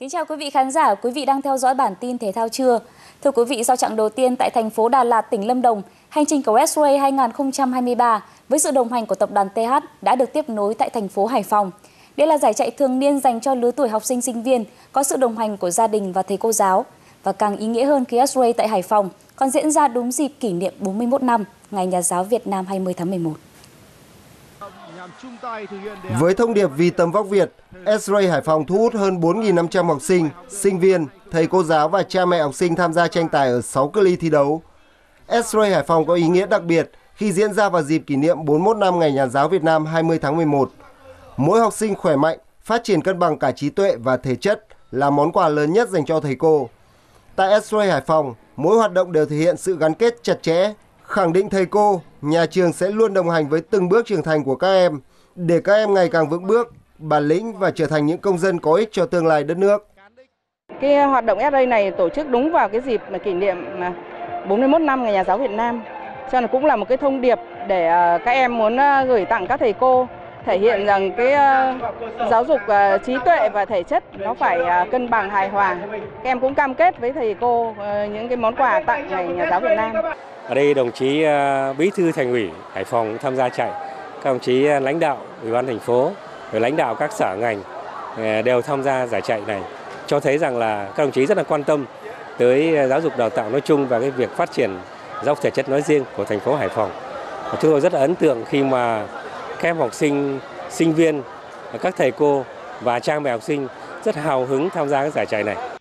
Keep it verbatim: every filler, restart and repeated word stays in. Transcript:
Kính chào quý vị khán giả, quý vị đang theo dõi bản tin thể thao trưa. Thưa quý vị, sau chặng đầu tiên tại thành phố Đà Lạt, tỉnh Lâm Đồng, hành trình của S-Ray hai không hai ba với sự đồng hành của tập đoàn tê hát đã được tiếp nối tại thành phố Hải Phòng. Đây là giải chạy thường niên dành cho lứa tuổi học sinh sinh viên, có sự đồng hành của gia đình và thầy cô giáo. Và càng ý nghĩa hơn khi S-Ray tại Hải Phòng còn diễn ra đúng dịp kỷ niệm bốn mươi mốt năm Ngày Nhà giáo Việt Nam hai mươi tháng mười một. Với thông điệp vì tấm vóc Việt, S-Ray Hải Phòng thu hút hơn bốn nghìn năm trăm học sinh, sinh viên, thầy cô giáo và cha mẹ học sinh tham gia tranh tài ở sáu cự ly thi đấu. S-Ray Hải Phòng có ý nghĩa đặc biệt khi diễn ra vào dịp kỷ niệm bốn mươi mốt năm Ngày Nhà giáo Việt Nam hai mươi tháng mười một. Mỗi học sinh khỏe mạnh, phát triển cân bằng cả trí tuệ và thể chất là món quà lớn nhất dành cho thầy cô. Tại S-Ray Hải Phòng, mỗi hoạt động đều thể hiện sự gắn kết chặt chẽ, khẳng định thầy cô, nhà trường sẽ luôn đồng hành với từng bước trưởng thành của các em, để các em ngày càng vững bước, bản lĩnh và trở thành những công dân có ích cho tương lai đất nước. Cái hoạt động S-Ray này tổ chức đúng vào cái dịp mà kỷ niệm bốn mươi mốt năm Ngày Nhà giáo Việt Nam, cho nên cũng là một cái thông điệp để các em muốn gửi tặng các thầy cô, thể hiện rằng cái giáo dục trí tuệ và thể chất nó phải cân bằng hài hòa. Các em cũng cam kết với thầy cô những cái món quà tặng Ngày Nhà giáo Việt Nam. Ở đây đồng chí Bí thư Thành ủy Hải Phòng tham gia chạy, các đồng chí lãnh đạo Ủy ban thành phố, rồi lãnh đạo các sở ngành đều tham gia giải chạy này, cho thấy rằng là các đồng chí rất là quan tâm tới giáo dục đào tạo nói chung và cái việc phát triển giáo dục thể chất nói riêng của thành phố Hải Phòng. Chúng tôi rất là ấn tượng khi mà các em học sinh, sinh viên, các thầy cô và cha mẹ học sinh rất hào hứng tham gia các giải chạy này.